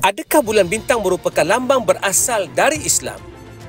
Adakah bulan bintang merupakan lambang berasal dari Islam?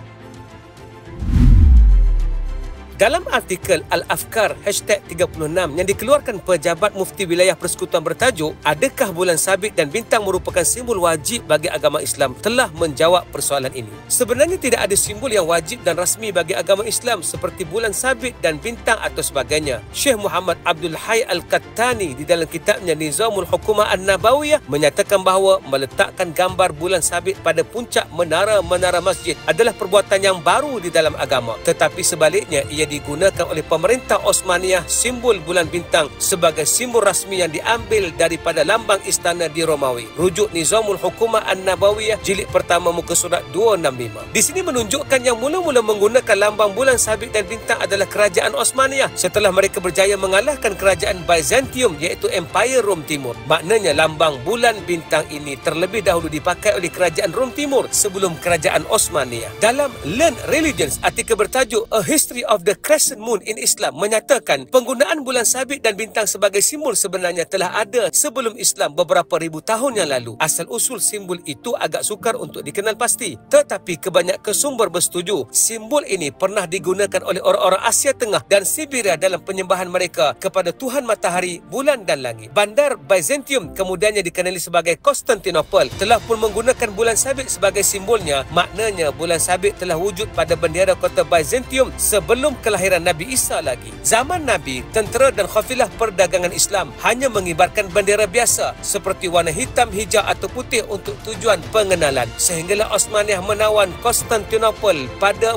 Dalam artikel Al-Afkar #36 yang dikeluarkan Pejabat Mufti Wilayah Persekutuan bertajuk "Adakah bulan sabit dan bintang merupakan simbol wajib bagi agama Islam?" telah menjawab persoalan ini. Sebenarnya tidak ada simbol yang wajib dan rasmi bagi agama Islam seperti bulan sabit dan bintang atau sebagainya. Syekh Muhammad Abdul Hayy Al-Qattani di dalam kitabnya Nizamul Hukumah An-Nabawiyah menyatakan bahawa meletakkan gambar bulan sabit pada puncak menara-menara masjid adalah perbuatan yang baru di dalam agama. Tetapi sebaliknya, ia digunakan oleh pemerintah Osmaniyah simbol bulan bintang sebagai simbol rasmi yang diambil daripada lambang istana di Romawi. Rujuk Nizamul Hukumah An-Nabawiyah jilid pertama muka surat 265. Di sini menunjukkan yang mula-mula menggunakan lambang bulan sabit dan bintang adalah kerajaan Osmaniyah setelah mereka berjaya mengalahkan kerajaan Byzantium iaitu Empire Rom Timur. Maknanya lambang bulan bintang ini terlebih dahulu dipakai oleh kerajaan Rom Timur sebelum kerajaan Osmaniyah. Dalam Learn Religions, artikel bertajuk A History of the Crescent Moon in Islam menyatakan penggunaan bulan sabit dan bintang sebagai simbol sebenarnya telah ada sebelum Islam beberapa ribu tahun yang lalu. Asal-usul simbol itu agak sukar untuk dikenal pasti, tetapi kebanyakan sumber bersetuju simbol ini pernah digunakan oleh orang-orang Asia Tengah dan Siberia dalam penyembahan mereka kepada Tuhan matahari, bulan dan langit. Bandar Byzantium kemudiannya dikenali sebagai Constantinople telah pun menggunakan bulan sabit sebagai simbolnya. Maknanya bulan sabit telah wujud pada bendera kota Byzantium sebelum kelahiran Nabi Isa lagi. Zaman Nabi, tentera dan kafilah perdagangan Islam hanya mengibarkan bendera biasa seperti warna hitam, hijau atau putih untuk tujuan pengenalan. Sehinggalah Osmaniyah menawan Konstantinopel pada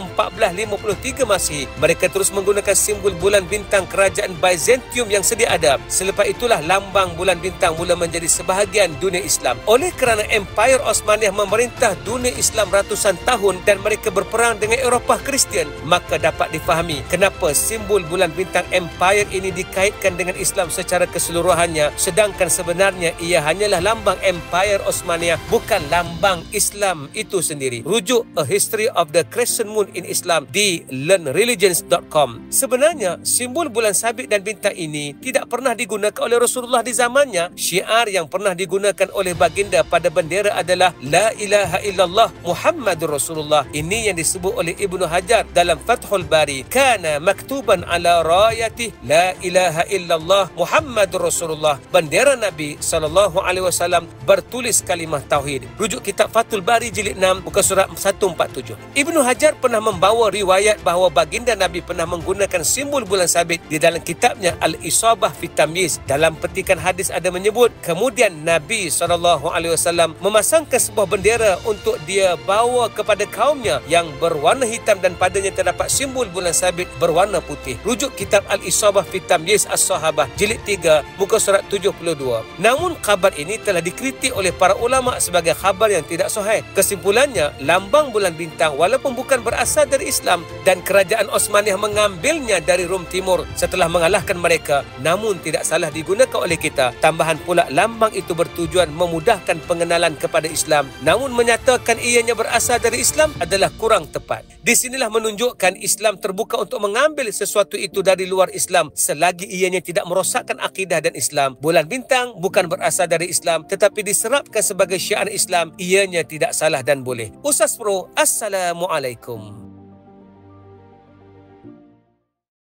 1453 Masihi. Mereka terus menggunakan simbol bulan bintang kerajaan Byzantium yang sedia ada. Selepas itulah lambang bulan bintang mula menjadi sebahagian dunia Islam. Oleh kerana Empire Osmaniyah memerintah dunia Islam ratusan tahun dan mereka berperang dengan Eropah Kristian, maka dapat difahami kenapa simbol bulan bintang Empire ini dikaitkan dengan Islam secara keseluruhannya, sedangkan sebenarnya ia hanyalah lambang Empire Osmaniyah, bukan lambang Islam itu sendiri. Rujuk A History of the Crescent Moon in Islam di learnreligions.com. Sebenarnya simbol bulan sabit dan bintang ini tidak pernah digunakan oleh Rasulullah di zamannya. Syiar yang pernah digunakan oleh baginda pada bendera adalah La ilaha illallah Muhammadur Rasulullah. Ini yang disebut oleh Ibnu Hajar dalam Fathul Bari, kana maktuban ala rayatih la ilaha illallah Muhammadur Rasulullah. Bendera Nabi SAW bertulis kalimah tauhid. Rujuk kitab Fathul Bari jilid 6 muka surat 147. Ibnu Hajar pernah membawa riwayat bahawa baginda Nabi pernah menggunakan simbol bulan sabit di dalam kitabnya Al-Isabah fi Tamyiz. Dalam petikan hadis ada menyebut kemudian Nabi SAW memasangkan sebuah bendera untuk dia bawa kepada kaumnya yang berwarna hitam dan padanya terdapat simbol bulan sabit berwarna putih. Rujuk kitab Al-Isabah fi Tamyiz As-Sahabah jilid 3 muka surat 72. Namun khabar ini telah dikritik oleh para ulama sebagai khabar yang tidak sahih. Kesimpulannya, lambang bulan bintang walaupun bukan berasal dari Islam dan kerajaan Osmaniyah mengambilnya dari Rom Timur setelah mengalahkan mereka, namun tidak salah digunakan oleh kita. Tambahan pula lambang itu bertujuan memudahkan pengenalan kepada Islam, namun menyatakan ianya berasal dari Islam adalah kurang tepat. Di sinilah menunjukkan Islam terbuka untuk mengambil sesuatu itu dari luar Islam selagi ianya tidak merosakkan akidah dan Islam. Bulan bintang bukan berasal dari Islam tetapi diserapkan sebagai syiar Islam, ianya tidak salah dan boleh. Ustaz Pro, Assalamualaikum.